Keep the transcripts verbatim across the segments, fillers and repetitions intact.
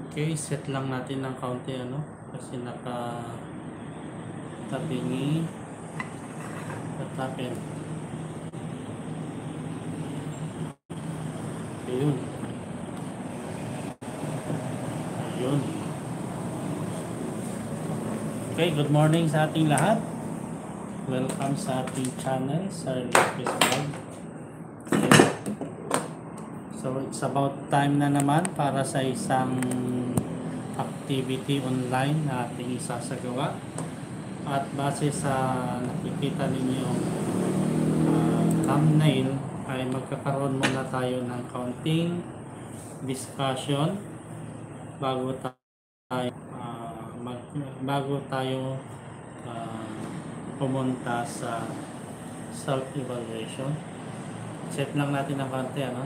Okay, set lang natin ng kaunti ano kasi naka tabingi tatapin. Ayun. Ayun. Okay, good morning sa ating lahat. Welcome sa ating channel, Sir Lopez Vlog. So, it's about time na naman para sa isang activity online na ating isasagawa. At base sa nakikita ninyo uh, thumbnail ay magkakaroon muna tayo ng kaunting discussion bago tayo uh, mag, bago tayo uh, pumunta sa self-evaluation. Set lang natin ng kaunti ano.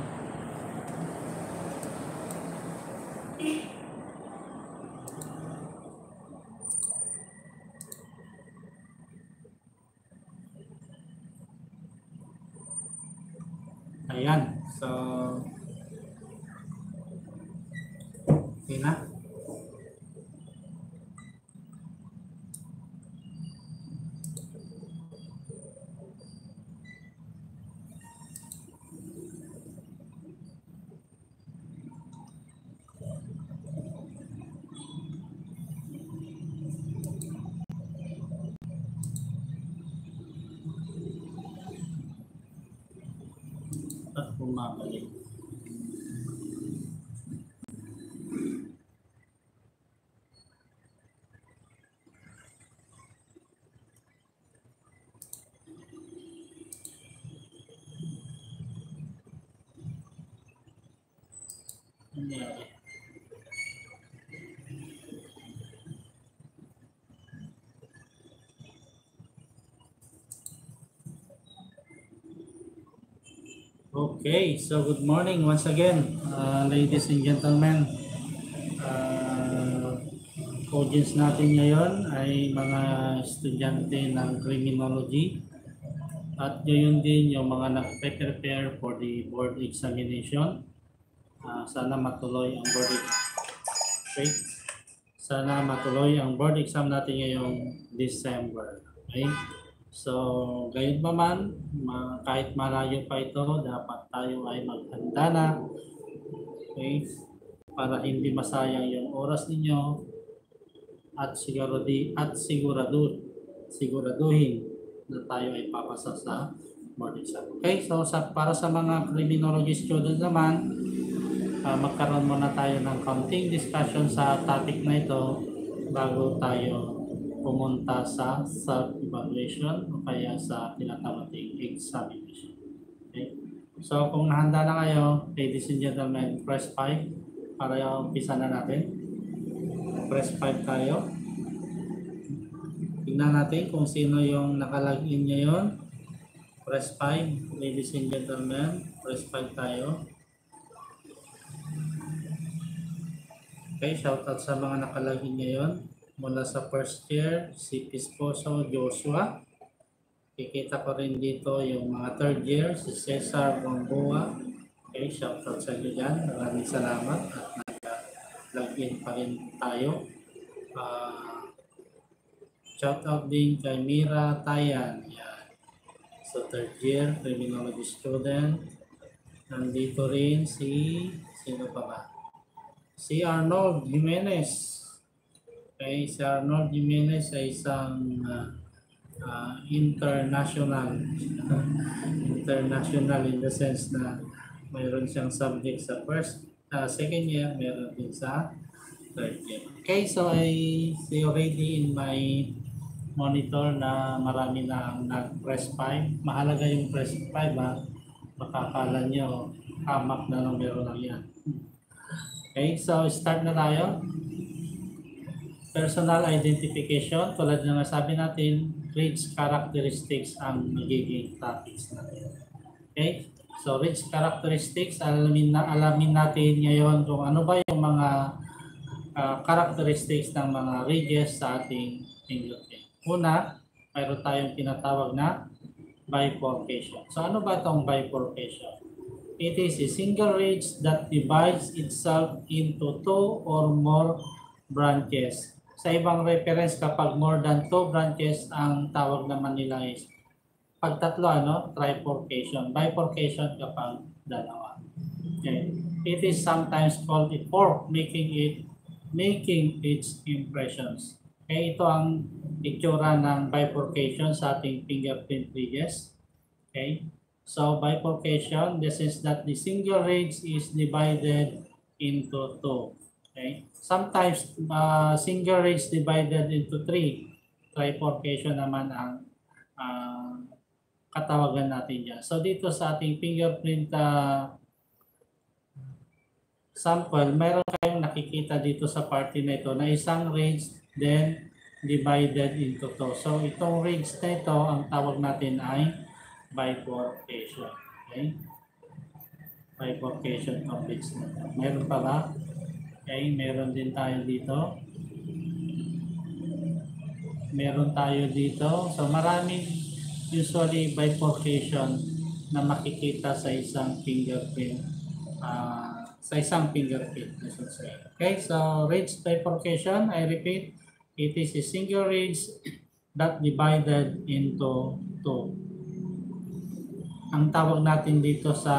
Ayan, so okay na. At bumabalik. Nangyari. Okay, so good morning once again, uh, ladies and gentlemen. Uh, audience natin ngayon ay mga estudyante ng criminology at gayon din yung mga nagpe-prepare for the board examination. Uh, sana matuloy ang board okay? Sana matuloy ang board exam natin ngayong December. Okay? So, gayon pa man, kahit malayo pa ito, dapat tayo ay maghanda na. Okay? Para hindi masayang yung oras ninyo at siguradi at sigurado siguraduhin na tayo ay papasa sa board exam. Okay? So, sa, para sa mga criminology students naman, uh, magkaroon muna tayo ng counting discussion sa topic na ito bago tayo pumunta sa self-evaluation o kaya sa tinatawag nating examination. Okay? So kung nahanda na kayo, ladies and gentlemen, press five para umpisa na natin. Press five tayo. Tingnan natin kung sino yung nakalagin ngayon. Press five, ladies and gentlemen, press five tayo. Okay, shoutout sa mga nakalagin ngayon. Mula sa first year, si Pisposo Joshua. Kikita ko rin dito yung mga third year, si Cesar Gamboa. Okay, shoutout sa inyo dyan. Maraming salamat at nag-login pa rin tayo. Uh, shoutout din kay Mira Tayan. Yan. So third year, criminology student. Nandito rin si, sino pa ba? Si Arnold Jimenez. Okay, si Arnold Jimenez ay isang uh, uh, international international in the sense na mayroon siyang subject sa first, uh, second year, mayroon din sa third year. Okay, so I see already in my monitor na marami na nag-press five. Mahalaga yung press five ha. Makakala nyo, hamak na numero lang yan. Okay, so start na tayo. Personal identification, tulad ng nasabi natin, rich characteristics ang magiging topics natin. Okay? So, rich characteristics, alamin, na, alamin natin ngayon kung ano ba yung mga uh, characteristics ng mga ridges sa ating fingerprint. Una, mayroon tayong tinatawag na bifurcation. So, ano ba itong bifurcation? It is a single ridge that divides itself into two or more branches. Sa ibang reference, kapag more than two branches, ang tawag naman nila is pag tatlo, ano, trifurcation. Bifurcation kapag dalawa. Okay. It is sometimes called a fork, making it making its impressions. Okay, ito ang itsura ng bifurcation sa ating fingerprint ridges. Okay. So bifurcation, this is that the single ridge is divided into two. Okay. Sometimes uh, single ridge divided into three. Trifurcation naman ang uh, katawagan natin dyan. So dito sa ating fingerprint uh, sample, mayroon kayong nakikita dito sa party na ito na isang ridge then divided into two. So itong ridge na ito, ang tawag natin ay bifurcation. Okay? Bifurcation of ridge na ito. Meron pala. Okay, meron din tayo dito. Meron tayo dito. So maraming usually bifurcation na makikita sa isang fingerprint. Uh, sa isang fingerprint, I should say. Okay, so ridge bifurcation, I repeat, it is a single ridge that divided into two. Ang tawag natin dito sa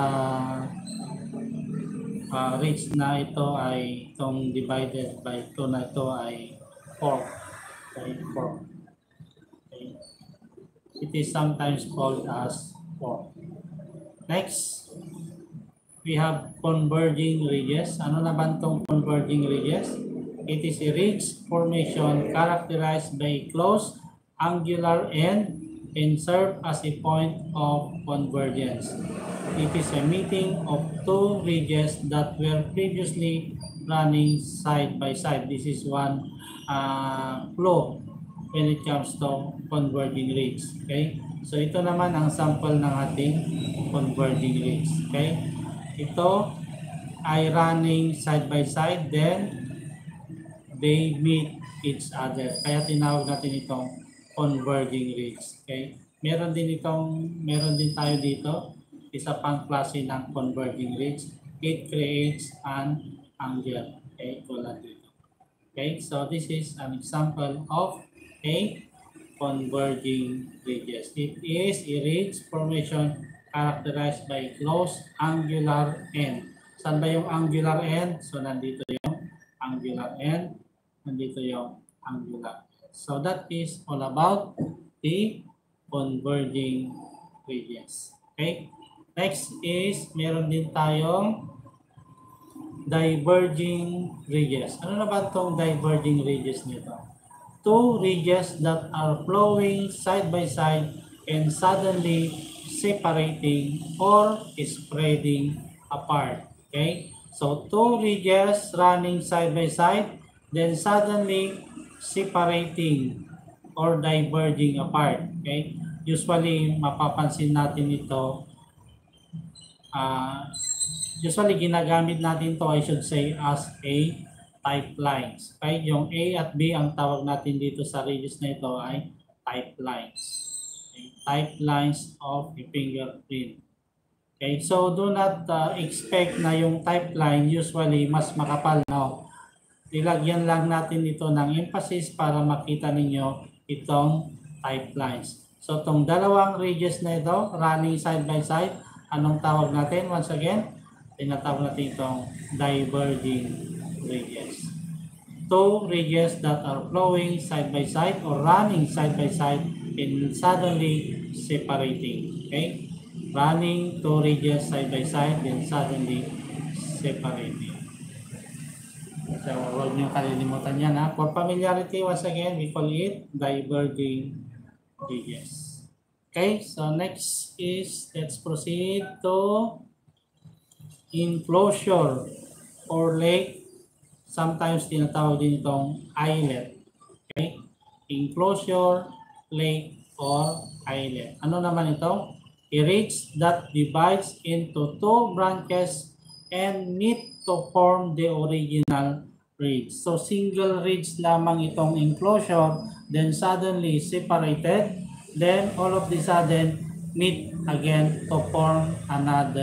uh, ridge na ito ay itong divided by two na ito ay fork. Okay, fork. Okay. It is sometimes called as fork. Next, we have converging ridges. Ano naman itong converging ridges? It is a ridge formation characterized by a close angular end and serve as a point of convergence. It is a meeting of two ridges that were previously running side by side. This is one uh, flow when it comes to converging ridge. Okay? So ito naman ang sample ng ating converging ridge. Okay? Ito ay running side by side, then they meet each other. Kaya tinawag natin itong converging ridge. Okay? Meron din itong, meron din tayo dito, isa pang klase ng converging ridge. It creates an angle. Okay? Tulad dito. Okay? So this is an example of a converging ridges. It is a ridge formation characterized by close angular end. Saan ba yung angular end? So nandito yung angular end. Nandito yung angular end. So that is all about the converging ridges. Okay? Next is, meron din tayong diverging ridges. Ano na ba itong diverging ridges nito? Two ridges that are flowing side by side and suddenly separating or spreading apart. Okay? So two ridges running side by side, then suddenly separating or diverging apart. Okay? Usually, mapapansin natin ito, uh, usually ginagamit natin to, I should say, as a type lines. Okay? Yung A at B, ang tawag natin dito sa ridges na ito ay type lines. Okay? Type lines of a fingerprint. Okay? So, do not uh, expect na yung type line usually mas makapal. No? Ilagyan lang natin ito ng emphasis para makita ninyo itong type lines. So, itong dalawang ridges na ito, running side by side, anong tawag natin? Once again, tinatawag natin itong diverging ridges. Two ridges that are flowing side by side or running side by side and suddenly separating. Okay? Running two ridges side by side then suddenly separating. So, huwag niyo kalilimutan yan, ha. For familiarity, once again, we call it diverging ridges. Okay, so next is, let's proceed to enclosure or lake. Sometimes tinatawag din itong islet. Okay, enclosure, lake, or islet. Ano naman ito? A ridge that divides into two branches and meet to form the original ridge. So single ridge lamang itong enclosure, then suddenly separated, then all of the sudden meet again to form another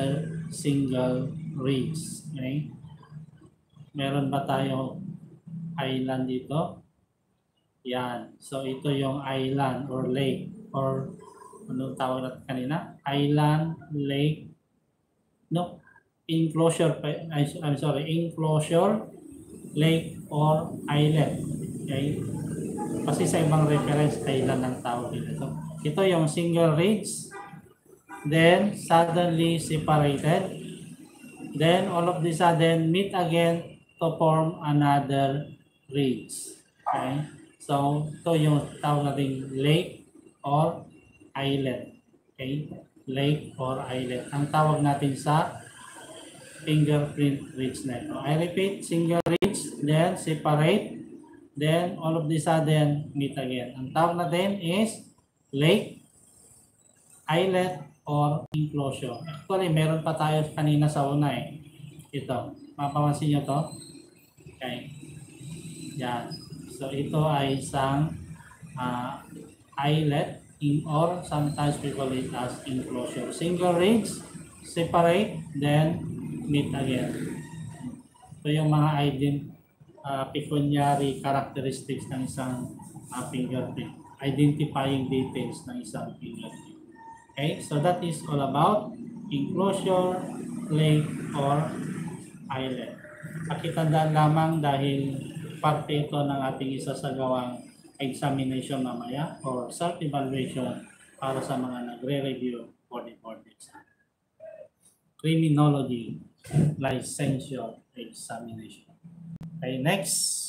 single ridge. Okay? Meron ba tayo island dito? Yan. So, ito yung island or lake or anong tawag natin kanina? Island, lake, no, enclosure, I'm sorry, enclosure, lake, or island. Okay? Kasi sa ibang reference, island ang tawag dito. Ito yung single ridge, then suddenly separated, then all of the sudden meet again to form another ridge. Okay? So, ito yung tawag natin lake or island. Okay? Lake or island. Ang tawag natin sa fingerprint ridge na ito. I repeat, single ridge, then separate, then all of the sudden meet again. Ang tawag natin is lake, islet, or enclosure. Actually, meron pa tayo kanina sa una eh. Ito. Mapapansin nyo to? Okay. Yan. So, ito ay isang uh, islet in, or sometimes we call it as enclosure. Single ridge, separate, then meet again. So, yung mga ident uh, pecuniary characteristics ng isang uh, fingerprint. Identifying details ng isang fingerprint. Okay, so that is all about enclosure, lake, or islet. Pakitandaan lamang dahil parte ito ng ating isasagawang examination mamaya or self-evaluation para sa mga nagre-review for the board exam. Criminology licensure examination. Okay, next.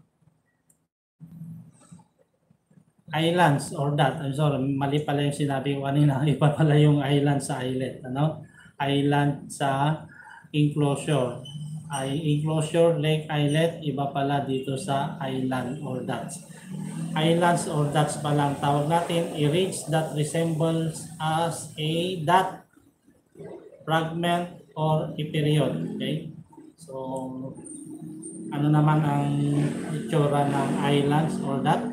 Islands or that. I'm sorry, mali pala yung sinabi ko kanina. Iba pala yung island sa islet. Ano? Island sa enclosure. Ay, enclosure, lake, islet, iba pala dito sa island or dots. Islands or dots pala ang tawag natin. A ridge that resembles as a dot, fragment, or a period. Okay? So, ano naman ang itsura ng islands or dot?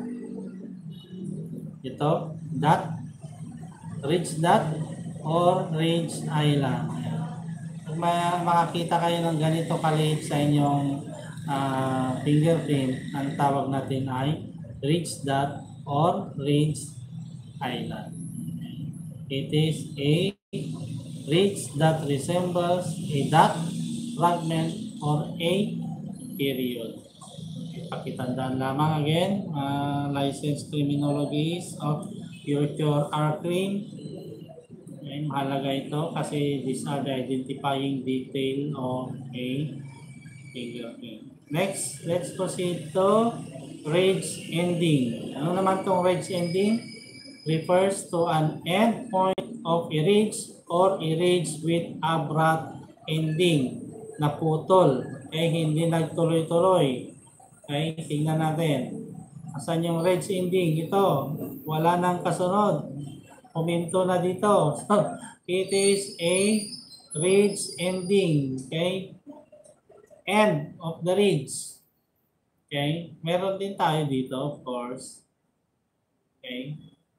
Ito, dot, ridge dot, or ridge island. Kung may makakita kayo ng ganito kaliit sa inyong uh, fingerprint, ang tawag natin ay ridge dot or ridge island. It is a ridge that resembles a dot, fragment, or a period. Pakitandaan lamang again, uh, licensed criminologies of future are clean. Okay, mahalaga ito kasi these are the identifying detail of a fingerprint. Next, let's proceed to ridge ending. Ano naman itong ridge ending? Refers to an end point of a ridge or a ridge with abrupt ending. Naputol. Eh, hindi nagtuloy-tuloy. Okay, tingnan natin. Asan yung ridge ending? Ito. Wala nang kasunod. Puminto na dito. So, it is a ridge ending. Okay? End of the ridge. Okay? Meron din tayo dito, of course. Okay?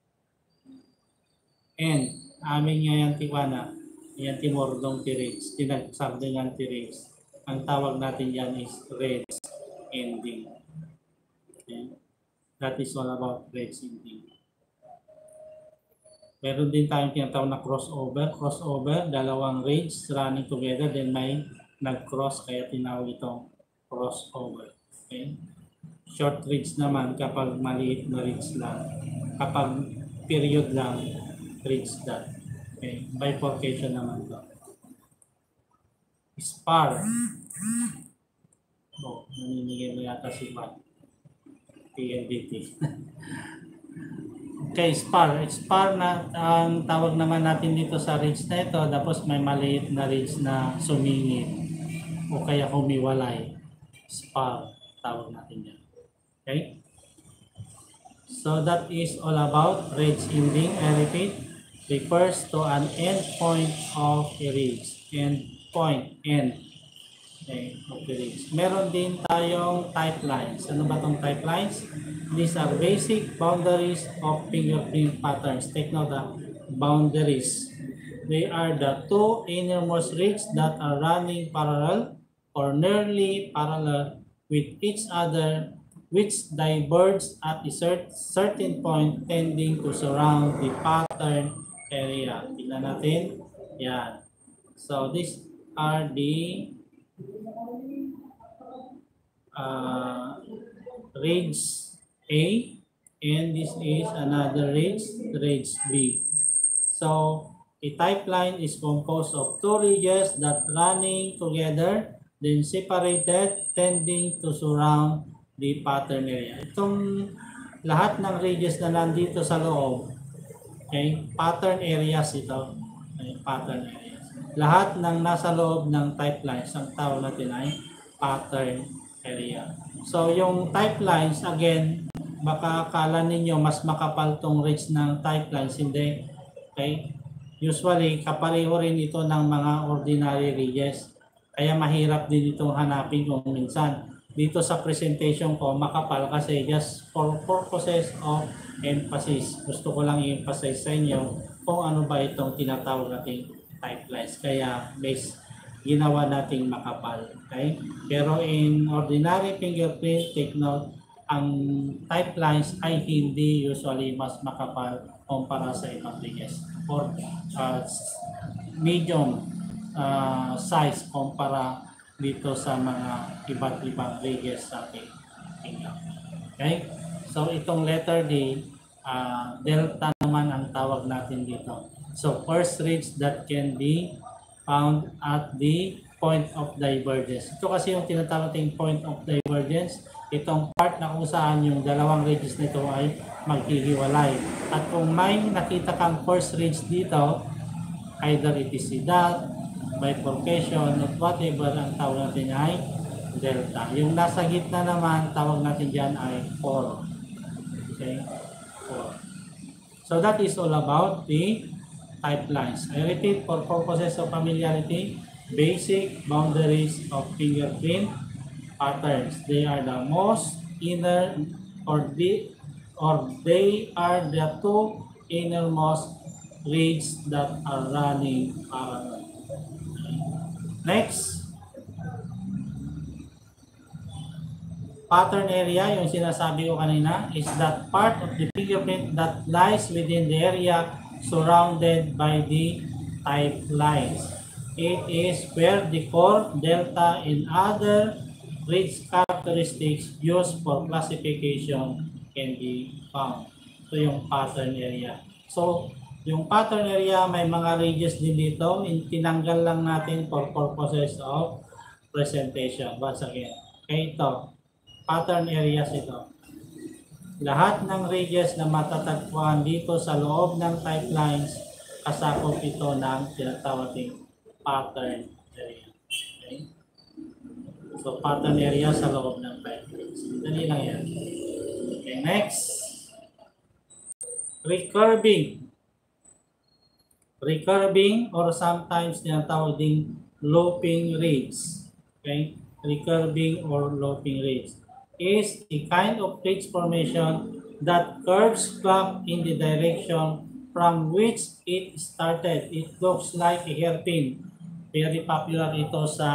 End. Amin nga yung tiwana. Yan timordong tirage. Tinagsabdingan tirage. Ang tawag natin yan is ridge ending. Okay? That is all about ridge ending. Meron din tayong tinatawag na crossover. Crossover, dalawang ridge running together, then may nag-cross, kaya tinawag itong crossover. Okay? Short ridge naman kapag maliit na ridge lang. Kapag period lang, ridge dot. Okay? Bifurcation naman to. Spar. Oh, naninigay mo yata si Matt. P N D T. Okay, spar. Spar na ang tawag naman natin dito sa ridge na ito. Tapos may maliit na ridge na sumingit o kaya humiwalay. Spar. Tawag natin yan. Okay? So that is all about ridge ending. I repeat, refers to an end point of a ridge. End point. End. Okay, of the ridge. Meron din tayong type lines. Ano ba itong type lines? These are basic boundaries of fingerprint patterns. Take note of boundaries. They are the two innermost ridges that are running parallel or nearly parallel with each other, which diverge at a cer- certain point tending to surround the pattern area. Tingnan natin. Yan. So these are the uh, ridge A, and this is another ridge, ridge B. So a type line is composed of two ridges that running together, then separated, tending to surround the pattern area. Itong lahat ng ridges na nandito sa loob, okay, pattern areas ito. Okay, pattern areas. Lahat ng nasa loob ng type lines, ang tawag natin ay pattern area. So yung type lines, again, baka akala ninyo mas makapal tong ridge ng type lines, hindi. Okay? Usually, kapareho rin ito ng mga ordinary ridges. Kaya mahirap din itong hanapin kung minsan. Dito sa presentation ko, makapal kasi just for purposes of emphasis. Gusto ko lang i-emphasize sa inyo kung ano ba itong tinatawag nating type lines. Kaya, base, ginawa nating makapal. Okay? Pero in ordinary fingerprint, take note, ang type lines ay hindi usually mas makapal kumpara sa ibang ridges or uh, medium uh, size kumpara dito sa mga iba't ibang ridges sa ating finger. Okay? So itong letter D, uh, delta naman ang tawag natin dito. So first ridge that can be found at the point of divergence. Ito kasi yung tinatawag nating point of divergence. Itong part na kung saan yung dalawang ridges nito ay maghihiwalay. At kung may nakita kang first ridge dito, either it is a dot, bifurcation, at whatever ang tawag natin ay delta. Yung nasa gitna naman, tawag natin dyan ay four. Okay? four. So that is all about the type lines. I repeat for purposes of familiarity, basic boundaries of fingerprint patterns. They are the most inner or the or they are the two innermost ridges that are running parallel. Next, pattern area, yung sinasabi ko kanina, is that part of the fingerprint that lies within the area surrounded by the type lines. It is where the core, delta, and other ridge characteristics used for classification can be found. Ito yung pattern area. So, yung pattern area, may mga ridges din dito. Tinanggal lang natin for purposes of presentation. Once again. Okay, ito. Pattern areas ito. Lahat ng ridges na matatagpuan dito sa loob ng type lines, kasakop ito ng tinatawag ng pattern area. Okay? So, pattern area sa loob ng type lines. Dali lang yan. Okay, next. Recurving. Recurving or sometimes tinatawag ding looping ridge. Okay? Recurving or looping ridge is a kind of ridge formation that curves back in the direction from which it started. It looks like a hairpin. Very popular ito sa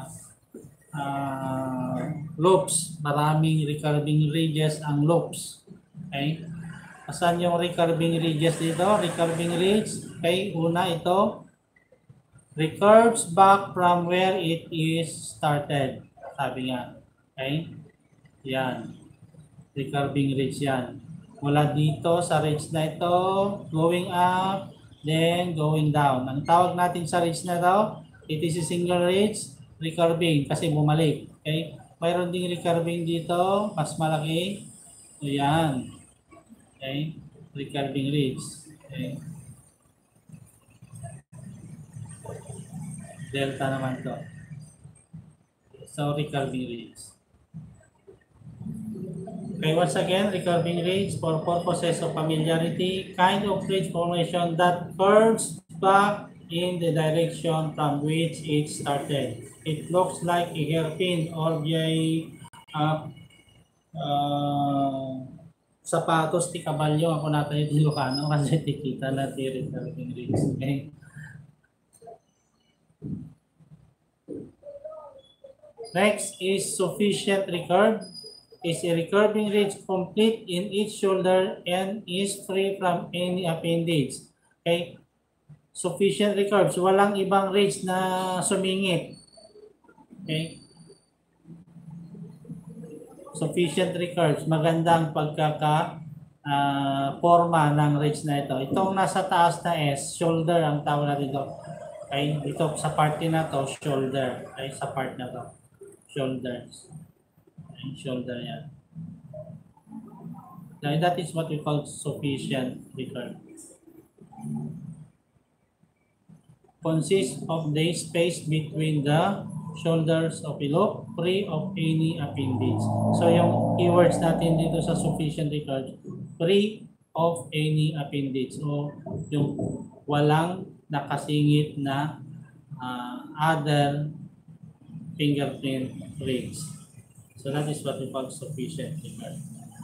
uh, loops. Maraming recurving ridges ang loops. Okay? Asan yung recurving ridges dito? Recurving ridge. Okay, una ito. Recurves back from where it is started. Sabi nga. Okay? Yan. Recurving ridge yan. Mula dito sa ridge na ito, going up, then going down. Ang tawag natin sa ridge na ito, it is a single ridge, recurving, kasi bumalik. Okay? Mayroon ding recurving dito, mas malaki. So, yan. Okay? Recurving ridge. Okay? Delta naman to. So, recurving ridge. Okay, once again, recurving ridge for purposes of familiarity, kind of ridge formation that curves back in the direction from which it started. It looks like a hairpin or a uh, uh, sapatos ti kabalyo. Ako natin yung Ilocano kasi tikita natin recurving ridge. Okay? Next is sufficient recurve. Is a recurving ridge complete in each shoulder and is free from any appendage. Okay? Sufficient recurves. Walang ibang ridge na sumingit. Okay? Sufficient recurves. Magandang pagkaka uh, forma ng ridge na ito. Itong nasa taas na S, shoulder ang tawag natin ito. Okay? Dito sa part na to, shoulder. Okay? Sa part na to. Shoulders. Okay? Shoulder yan. Now, that is what we call sufficient recurve. Consists of the space between the shoulders of a lobe, free of any appendage. So, yung keywords natin dito sa sufficient recurve, free of any appendage. O yung walang nakasingit na uh, other fingerprint ridge. So, that is what we call sufficient recurve.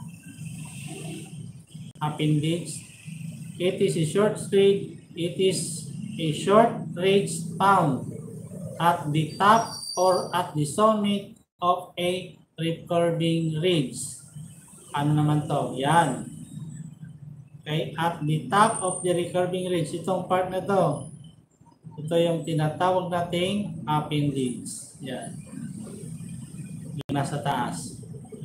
Appendage. It is a short ridge. It is a short ridge found at the top or at the summit of a recurving ridge. Ano naman to? Yan. Okay, at the top of the recurving ridge. Itong part na to. Ito yung tinatawag nating appendage. Yan. Yung nasa taas.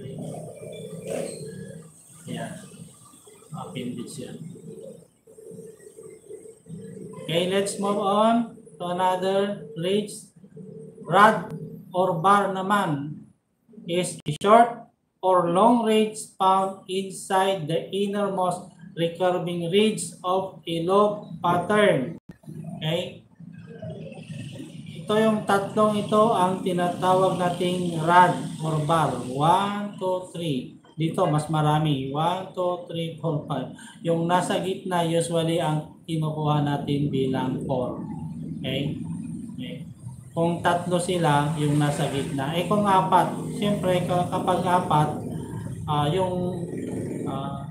Yan. Appendage yan. Okay, let's move on to another ridge. Rod or bar naman is a short or long ridge found inside the innermost recurving ridge of a lobe pattern. Okay? Ito yung tatlong ito ang tinatawag nating rod or bar. one, two, three. Dito mas marami. one, two, three, four, five. Yung nasa gitna usually ang kinukuha natin bilang four. Okay? Okay. Kung tatlo sila, yung nasa gitna. Eh kung apat, siyempre kapag apat, uh, yung uh,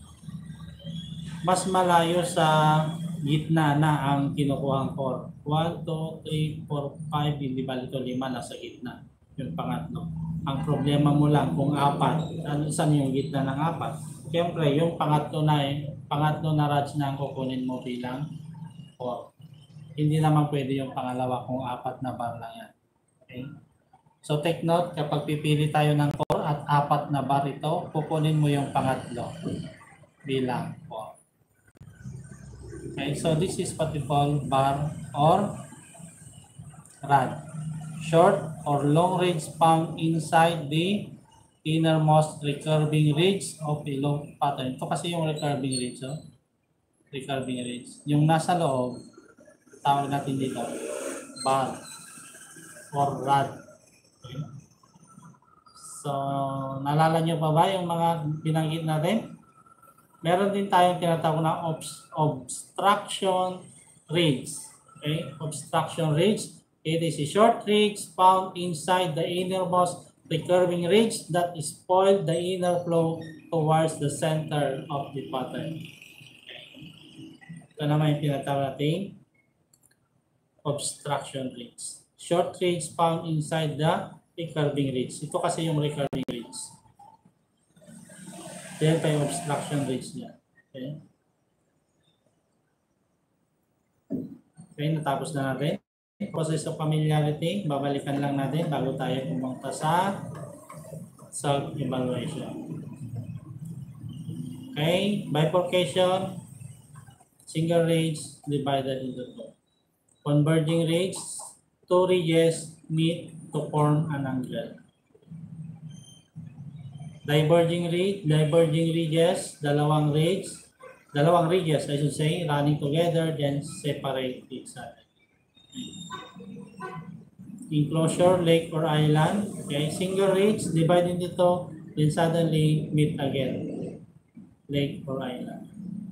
mas malayo sa gitna na ang kinukuha ng four. one, two, three, four, five, hindi ba ito lima nasa gitna. Yung pangatlo. Ang problema mo lang kung apat, ano saan yung gitna ng apat? Siyempre, yung pangatlo na eh, pangatlo na rods na ang kukunin mo bilang four. Hindi naman pwede yung pangalawa kung apat na bar lang yan. Okay? So take note, kapag pipili tayo ng four at apat na bar ito, kukunin mo yung pangatlo bilang four. Okay, so this is what we call bar or rod. Short or long ridge found inside the innermost recurving ridge of a lobe pattern. Ito kasi yung recurving ridge. Oh? Recurving ridge. Yung nasa loob, tawag natin dito, bar or rod. Okay. So, naalala nyo pa ba yung mga binanggit natin? Meron din tayong tinatawag na obst obstruction ridge. Okay? Obstruction ridge. It is a short ridge found inside the innermost recurving ridge that spoils the inner flow towards the center of the pattern. Ito naman yung tinatawag natin obstruction ridge. Short ridge found inside the recurving ridge. Ito kasi yung recurving ridge. Then pa yung obstruction ridge niya. Okay. Okay, natapos na natin. Process of familiarity, babalikan lang natin bago tayo pumunta sa self-evaluation. Okay, bifurcation, single ridge divided into two. Converging ridge, two ridges meet to form an angle. Diverging ridge, diverging ridges, dalawang ridge, dalawang ridges I should say, running together then separate each other. Enclosure, lake or island. Okay, single ridge divided into two, then suddenly meet again. Lake or island.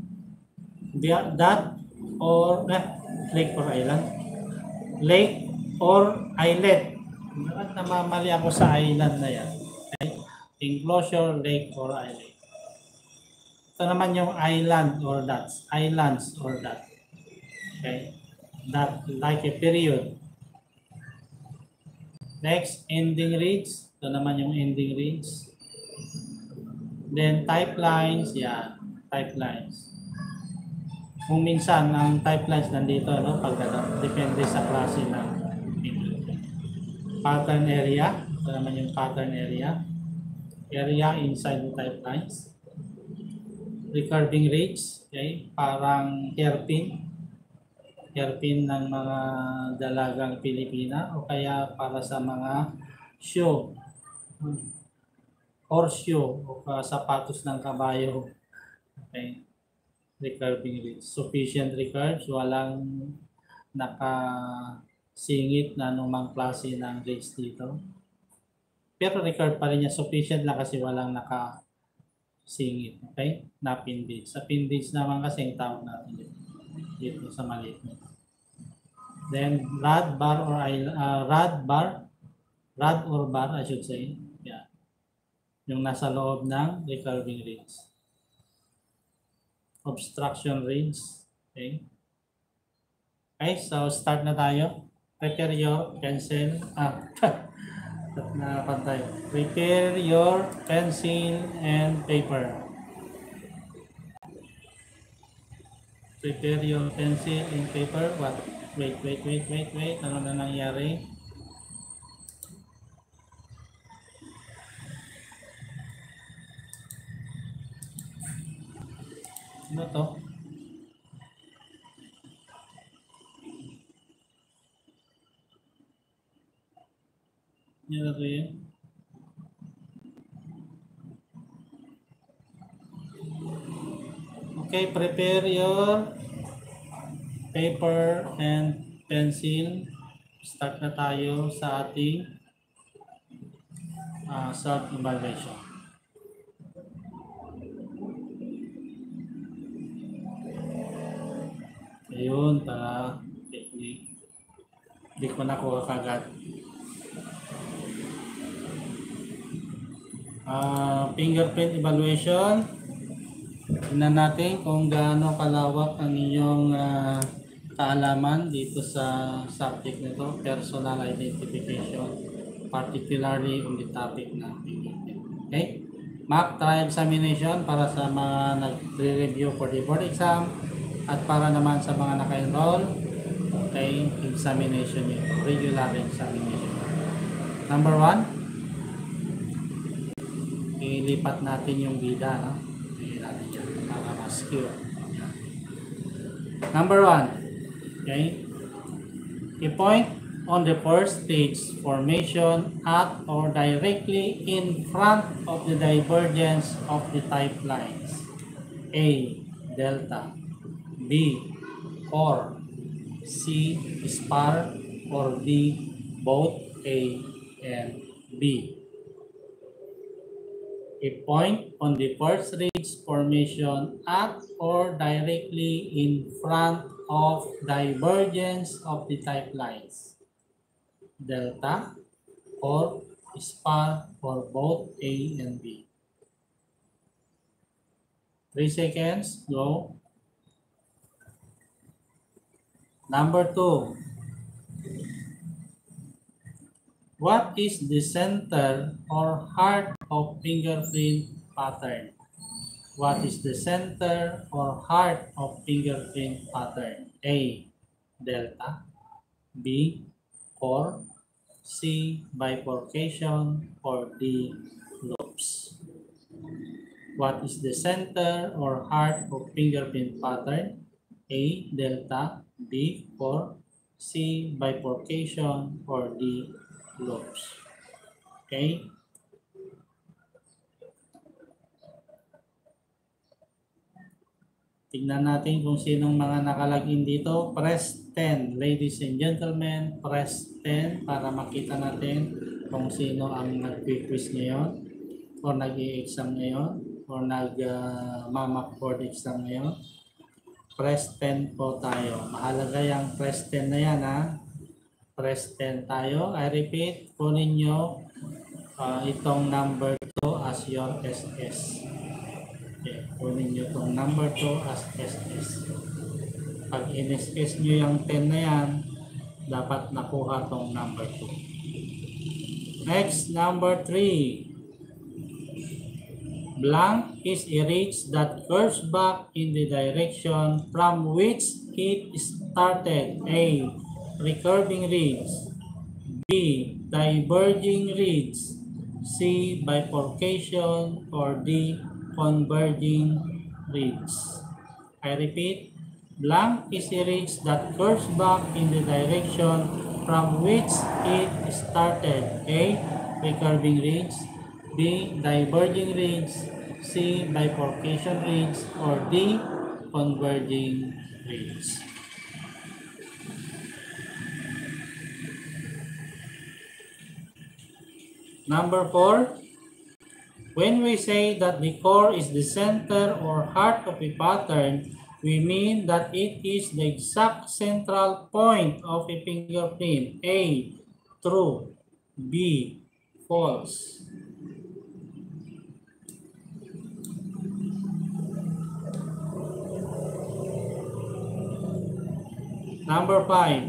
That or eh, lake or island. Lake or islet. Bakit namamali ako sa island na yan? Okay. Enclosure, lake or islet. Ito naman yung island or dots. Islands or dot. Okay. That like a period. Next, ending reads. Ito naman yung ending reads. Then type lines, yan, type lines. Kung minsan ang type lines nandito, no, pag ano, depende sa klase ng pattern area. Ito naman yung pattern area. Area inside the type lines. Recurving rates, okay, parang hairpin. Hairpin ng mga dalagang Pilipina o kaya para sa mga show. Horseshoe o uh, sapatos ng kabayo. Okay. Recurving reeds. Sufficient recurves. Walang nakasingit na anumang klase ng reeds dito. Pero recurve pa rin niya. Sufficient lang kasi walang nakasingit. Okay? Na pin beads. Sa pin beads naman kasi yung tawag natin dito. Dito sa maliit. Then rod bar or uh, rod bar. Rod or bar I should say. Yeah. Yung nasa loob ng recurving reeds. Obstruction reeds. Okay. Okay, so start na tayo. Prepare your pencil. Ah, na pantay. Prepare your pencil and paper. Prepare your pencil and paper. What? Wait, wait, wait, wait, wait. Ano na nangyari? Ano to? Ano to yun? Okay, prepare your paper and pencil. Start na tayo sa ating uh, self-evaluation. Ayun, para technique. Hindi ko nakuha kagad. Uh, fingerprint evaluation. Tingnan natin kung gaano kalawak ang inyong uh, kaalaman dito sa subject nito, personal identification, particularly on the topic ng fingerprint. Okay? Mock trial examination para sa mga nag-review for the board exam. At para naman sa mga naka-enroll, okay, examination ito, regular examination. Number one, ilipat natin yung bida, no? Ilipat natin yan para mas-secure. Number one, okay, i-point on the first stage formation at or directly in front of the divergence of the type lines. A, delta. B, core. C, spar. Or D, both A and B. A point on the first ridge formation at or directly in front of divergence of the type lines. Delta, or spar, or both A and B. Three seconds, go. Number two, what is the center or heart of fingerprint pattern? What is the center or heart of fingerprint pattern? A, delta. B, core. C, bifurcation. Or D, loops. What is the center or heart of fingerprint pattern? A, delta. B, core. C, bifurcation. Or D, loops. Okay? Tignan natin kung sinong mga nakalagin dito. Press ten. Ladies and gentlemen, press ten para makita natin kung sino ang nag-quiz ngayon o nag-i-exam ngayon o nag-mamak uh, board exam ngayon. Press ten po tayo. Mahalaga yung press ten na yan, ha? Press ten tayo. I repeat, kunin nyo uh, itong number two as your S S. Okay, kunin nyo itong number two as S S. Pag in-S S nyo yung ten na yan, dapat nakuha itong number two. Next, number three. Blank is a ridge that curves back in the direction from which it started. A. Recurving ridge. B. Diverging ridge. C. Bifurcation. Or D. Converging ridge. I repeat. Blank is a ridge that curves back in the direction from which it started. A. Recurving ridge. B. Diverging ridge. C. Bifurcation ridge. Or D. Converging ridge. Number four. When we say that the core is the center or heart of a pattern, we mean that it is the exact central point of a fingerprint. A. True. B. False. Number five.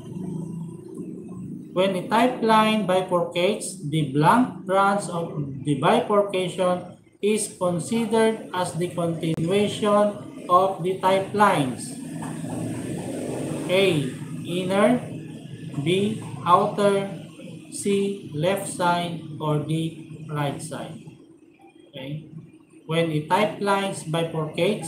When a type line bifurcates, the blank branch of the bifurcation is considered as the continuation of the type lines. A. Inner. B. Outer. C. Left side. Or D. Right side. Okay. When a type lines bifurcates,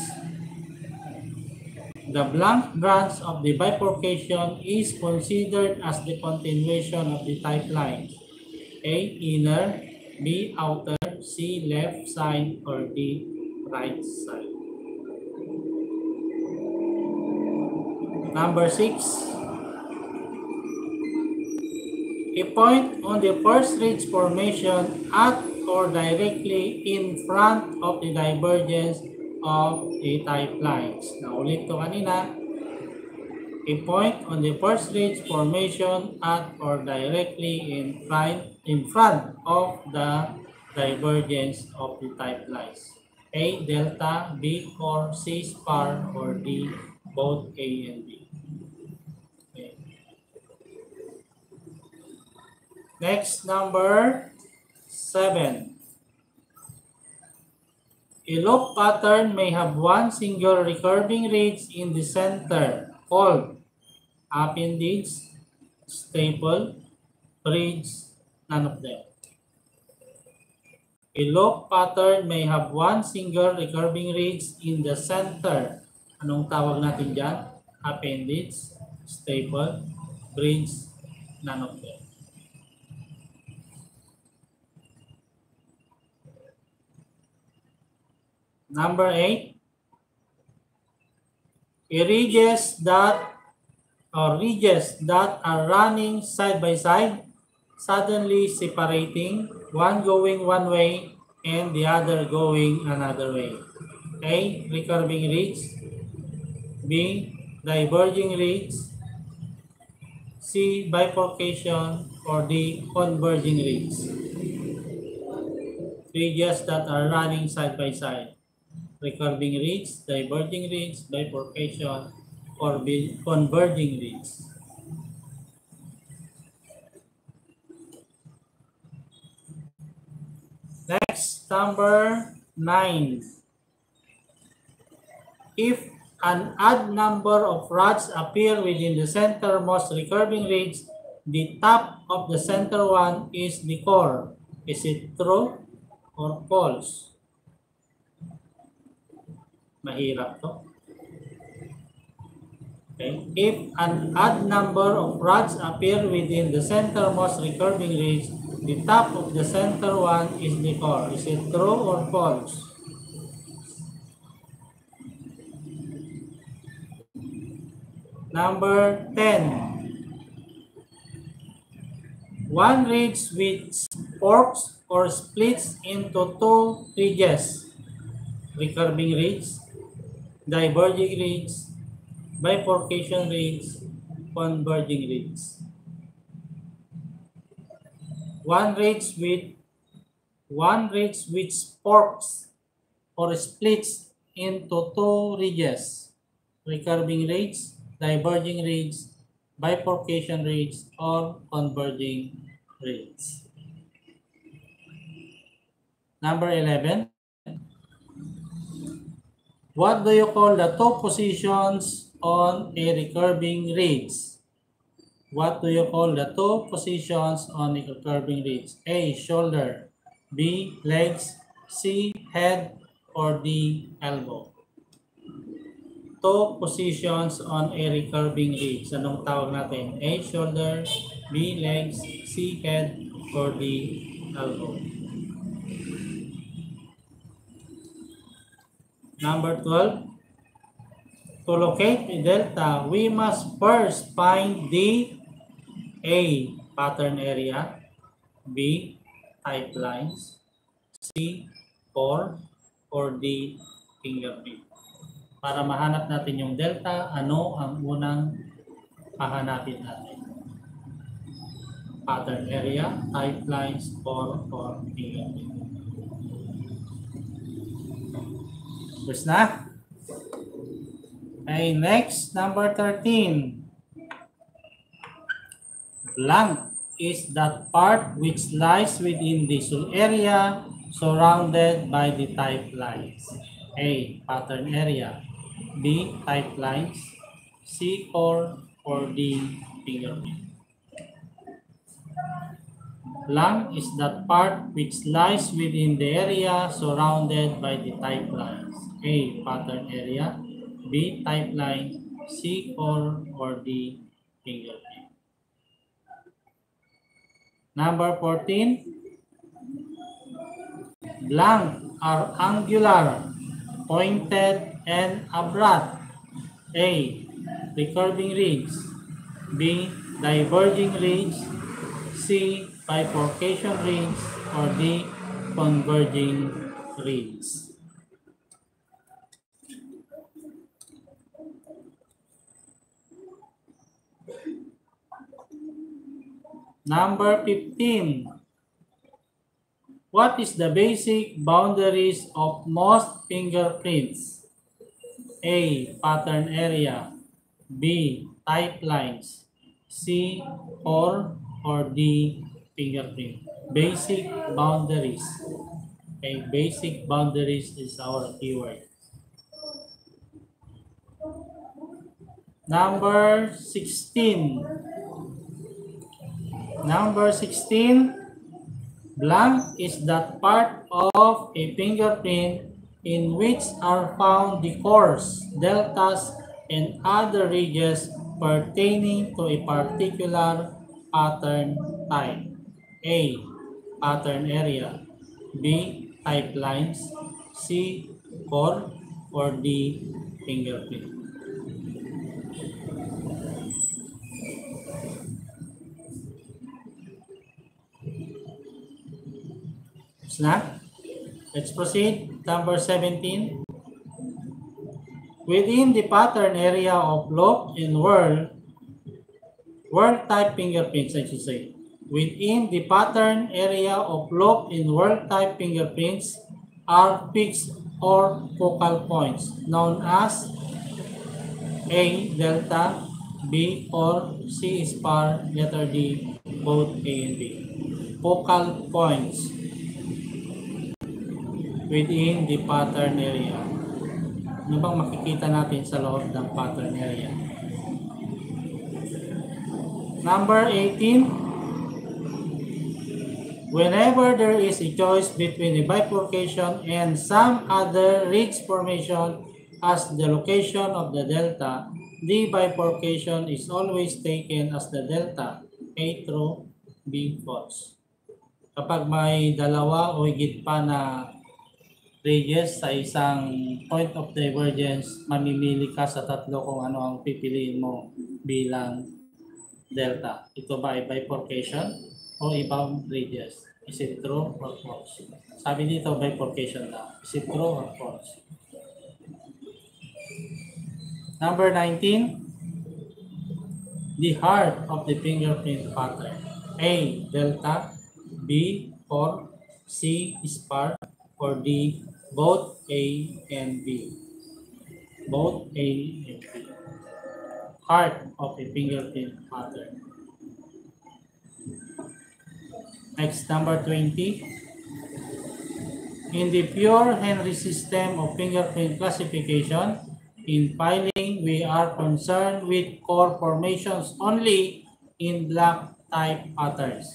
the blank branch of the bifurcation is considered as the continuation of the type lines. A. Inner. B. Outer. C. Left side. Or D. Right side. Number six. A point on the first ridge formation at or directly in front of the divergence of the type lines. Naulit to kanina. A point on the first ridge formation at or directly in front, in front of the divergence of the type lines. A. Delta. B. Core. C. Spar. Or D. Both A and B. Okay. Next, number seven. A loop pattern may have one single recurving ridge in the center called appendage, staple, ridge, none of them. A loop pattern may have one single recurving ridge in the center. Anong tawag natin dyan? Appendage, staple, bridge, none of them. Number eight. A ridges that or ridges that are running side by side, suddenly separating, one going one way and the other going another way. A. Recurving ridge. B. Diverging ridge. C. Bifurcation. Or D. Converging ridge. Ridges that are running side by side. Recurving ridge, diverging ridge, bifurcation, or converging ridge. Next, number nine. If an odd number of rods appear within the centermost recurving ridge, the top of the center one is the core. Is it true or false? Mahirap to. Okay. If an odd number of rods appear within the centermost recurving ridge, the top of the center one is the core. Is it true or false? Number ten. One ridge which forks or splits into two ridges. Recurving ridge, diverging ridge, bifurcation ridge, converging ridge. One ridge with one ridge which forks or splits into two ridges. Recurving ridge, diverging ridge, bifurcation ridge, or converging ridge. Number eleven. What do you call the two positions on a recurving ridge? What do you call the two positions on a recurving ridge? A. Shoulder. B. Legs. C. Head. Or D. Elbow. Two positions on a recurving ridge. Anong tawag natin? A. Shoulder. B. Legs. C. Head. Or D. Elbow. Number twelve. To locate a delta, we must first find the A. Pattern area. B. Type lines. C. Core. Or D. Fingerprint. Para mahanap natin yung delta, ano ang unang hahanapin natin? Pattern area, type lines, core, or fingerprint. First na? Okay, next, number thirteen. Blank is that part which lies within the area surrounded by the type lines. A. Pattern area. B. Type lines. C. Core. Or D. Fingerprint. Blank is that part which lies within the area surrounded by the type lines. A. Pattern area. B. Type line. C. Core. Or D. Fingerprint. Number fourteen. Blank are angular, pointed, and abrupt. A. Recurving ridge. B. Diverging ridge. C. Bifurcation ridge. Or D. Converging ridge. Number fifteen. What is the basic boundaries of most fingerprints? A. Pattern area. B. Type lines. C. Core. Or D. Fingerprint. Basic boundaries. Okay, basic boundaries is our keyword. Number sixteen. Number sixteen. Blank is that part of a fingerprint in which are found the cores, deltas, and other ridges pertaining to a particular pattern type. A. Pattern area. B. Type lines. C. Core. Or D. Fingerprint. Snap. Let's proceed. Number seventeen. Within the pattern area of loop and whirl, whirl type fingerprints, I should say. Within the pattern area of loop and whirl type fingerprints are fixed or focal points known as A. Delta, B. Or C. Spar, letter D, both A and B. Focal points within the pattern area. Ano bang makikita natin sa loob ng pattern area? Number eighteen. Whenever there is a choice between a bifurcation and some other ridge formation as the location of the delta, the bifurcation is always taken as the delta. A. True, B. False. Kapag may dalawa o higit pa na ridges sa isang point of divergence, mamimili ka sa tatlo kung ano ang pipiliin mo bilang delta. Ito ba ay bifurcation o ibang ridges? Is it true or false? Sabi dito bifurcation na. Is it true or false? Number nineteen. The heart of the fingerprint pattern. A. Delta. B. Core. C. Spar. Or D. Both A and B. Both A and B. Heart of a fingerprint pattern. Next, number twenty. In the pure Henry system of fingerprint classification, in filing, we are concerned with core formations only in block type patterns.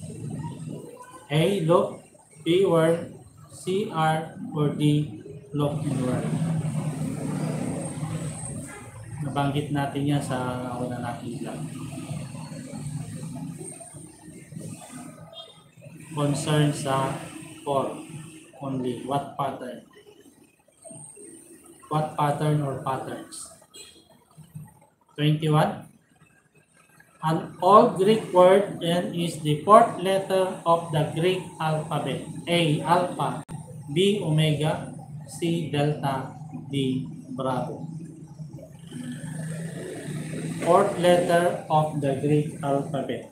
A. Loop, B. Word, C. R, or D. Loop and word. Nabanggit natin yan sa una natin block. Concern sa core only. What pattern? What pattern or patterns? twenty-one. An old Greek word then is the fourth letter of the Greek alphabet. A. Alpha, B. Omega, C. Delta, D. Bravo. Fourth letter of the Greek alphabet.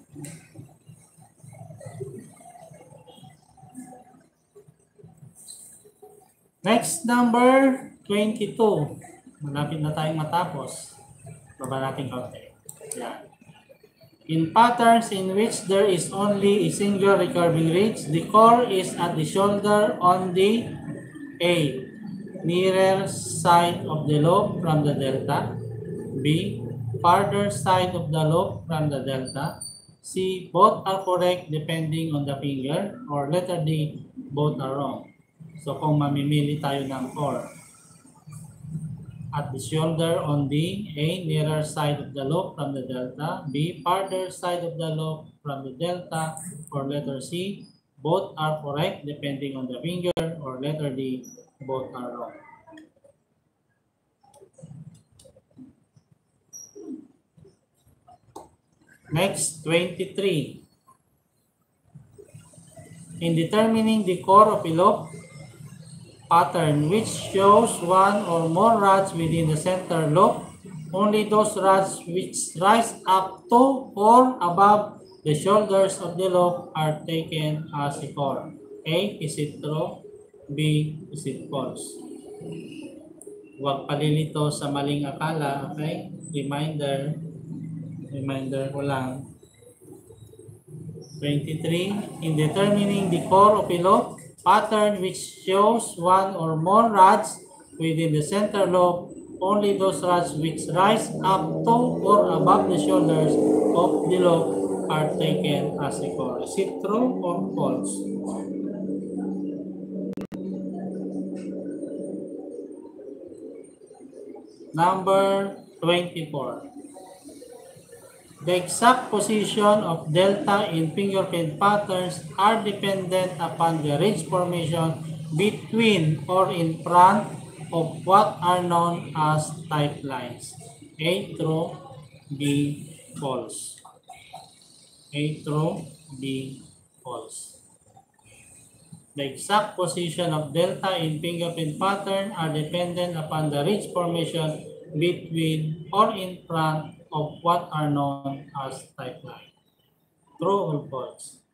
Next, number twenty-two. Malapit na tayong matapos. Baba natin konti. Yan. In patterns in which there is only a single recurving ridge, the core is at the shoulder on the A. Nearer side of the lobe from the delta. B. Farther side of the lobe from the delta. C. Both are correct depending on the finger. Or letter D. Both are wrong. So kung mamimili tayo ng core, at the shoulder on the A, nearer side of the lobe from the delta, B, farther side of the lobe from the delta, or letter C, both are correct depending on the finger, or letter D, both are wrong. Next, twenty-three. In determining the core of a lobe pattern which shows one or more rods within the center lobe, only those rods which rise up to or above the shoulders of the lobe are taken as a core. A. Is it true? B. Is it false? Huwag palilito sa maling akala, okay? Reminder, reminder ko lang. twenty-three. In determining the core of a lobe pattern which shows one or more rods within the center lobe, only those rods which rise up to or above the shoulders of the lobe are taken as a core. Is it true or false? Number twenty-four. The exact position of delta in fingerprint patterns are dependent upon the ridge formation between or in front of what are known as type lines. A. True, B. False. A. True, B. False. The exact position of delta in fingerprint pattern are dependent upon the ridge formation between or in front of what are known as type line. True or false?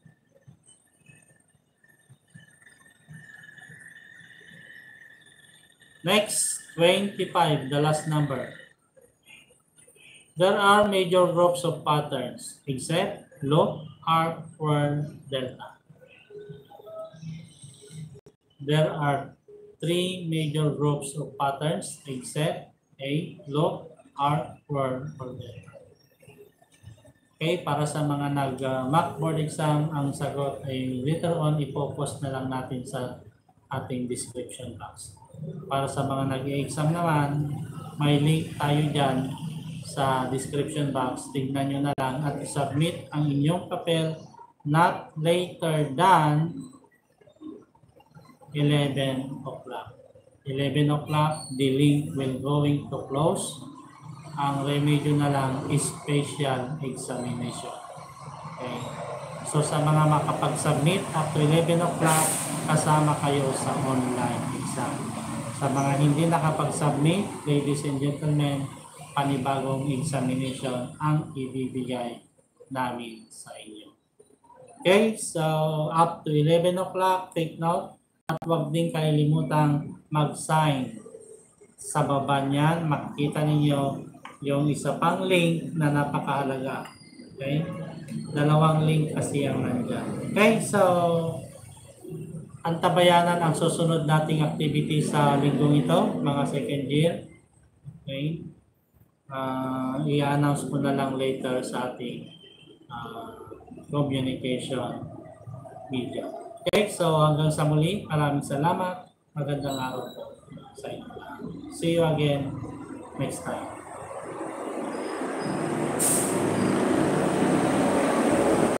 Next, twenty-five, the last number. There are major groups of patterns except loop, arc, whirl, delta. There are three major groups of patterns except A. Loop, arc, whirl, or delta. Okay, para sa mga nag-mock board exam, ang sagot ay later on ipopost na lang natin sa ating description box. Para sa mga nag-i-exam naman, may link tayo dyan sa description box. Tignan nyo na lang at submit ang inyong papel not later than eleven o'clock. eleven o'clock, the link will going to close. Ang remedyo na lang is special examination. Okay. So sa mga makapag-submit up to eleven o'clock, kasama kayo sa online exam. Sa mga hindi nakapag-submit, ladies and gentlemen, panibagong examination ang ibibigay namin sa inyo. Okay, so up to eleven o'clock, take note. At huwag din kalilimutang mag-sign. Sa baba niyan, makikita ninyo yung isa pang link na napakahalaga. Okay? Dalawang link kasi ang nandyan. Okay, so antabayanan ang susunod nating activity sa linggong ito, mga second year. Okay? Uh, i-announce ko na lang later sa ating uh, communication video. Okay, so hanggang sa muli, maraming salamat. Magandang araw po sa inyo. See you again next time.